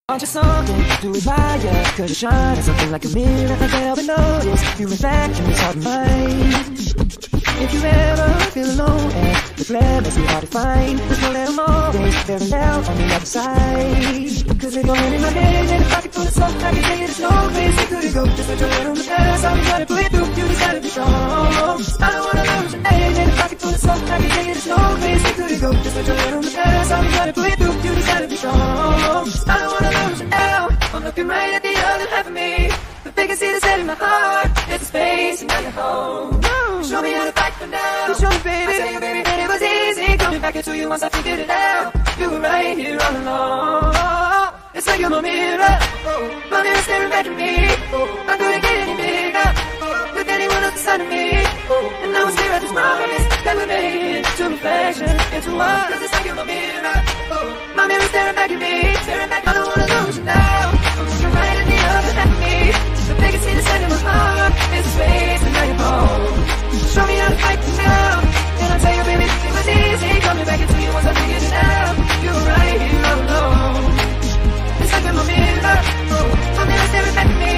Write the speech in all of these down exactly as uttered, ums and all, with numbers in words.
Aren't you something to admire? Cause you shine at something like a mirror. I can't help but notice you reflect in this heart of mine. If you ever feel alone and the glare makes it hard to find, just know that I'm always there and out on the other side. Cause if you're in my head and if I could pull it so I can tell you there's no place you could go. Just put your head on the past, I'll be trying to pull it through. You just gotta be strong. I don't wanna lose your name, and if I could pull it so I can tell you there's no place you could go. Just put your head on the past, I'll be trying to pull it through. You just gotta be strong. I don't wanna lose you now. I'm looking right at the other half of me. The biggest see the set in my heart. It's a space and now you're home. Show me how to fight for now. Show me, baby. I tell you, baby, that it was easy coming back into you once I figured it out. You were right here all along. It's like you're my mirror. My mirror staring back at me. I couldn't get any bigger with anyone else beside of me. And now it's clear at this promise that we're making to reflection into one. Cause it's like you're my mirror. My mirror staring back at me. Staring back, I don't wanna lose you now. I'm looking right at the other half of me. The biggest see the set in my heart. It's a space and now you're home. Show me how to fight for now. And I'll tell you, baby, it was easy coming back into you once I figured it out. You were right here all alone. It's like I'm a mirror. My mirror staring back at me.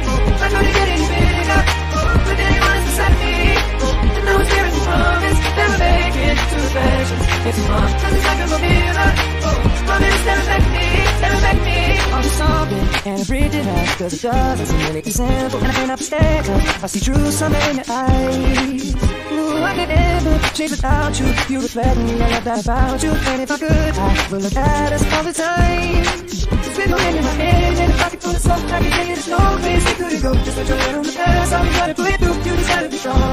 I couldn't get any bigger with anyone else beside of me. And now it's here as a promise that we're making to reflections. It's fun, cause it's like I'm a mirror. My mirror staring back at me, staring back at me. I'm just something and I breathe it out. Cause it doesn't seem really simple and I can't understand. Cause I see truth something in your eyes. Ooh, I could never change without you. You reflect me, I love that about you. And if I could, I would look at us all the time. Just with your hand in my hand, and if I could pull it so I can tell you there's no place you could go. Just put your head on the past, I'll be trying to pull it through. You just gotta be strong.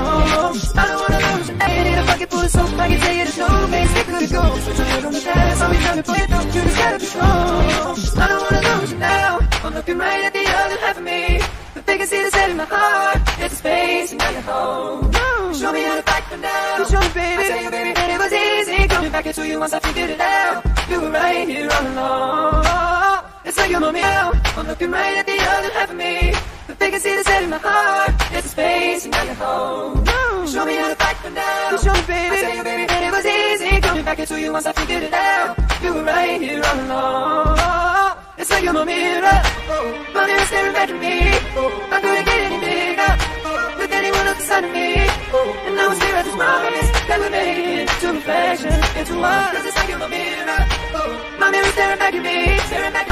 I don't wanna lose your name, and if I could pull it so I can tell you there's no place you could go. Just put your head on the past, I'll be trying to pull it through. You just gotta be strong. I don't wanna lose you now. I'm looking right at the other half of me. The biggest see the set in my heart. It's a space and now you're home. Show me how to fight for now. Show me, baby. I tell you, baby, that it was easy coming back into you once I figured it out. You were right here all along. It's like you're my mirror. I'm looking right at the other half of me. The biggest see the set in my heart. It's a space and now you're home. Show me how to fight for now. Show me, baby. I tell you, baby, that it was easy coming back into you once I figured it out. You were right here all along. It's like you're my mirror. My mirror staring back at me. I couldn't get any bigger with anyone else beside of me. And now it's clear at this promise that we're making to reflection into one. Cause it's like you're my mirror. My mirror staring back at me. Staring back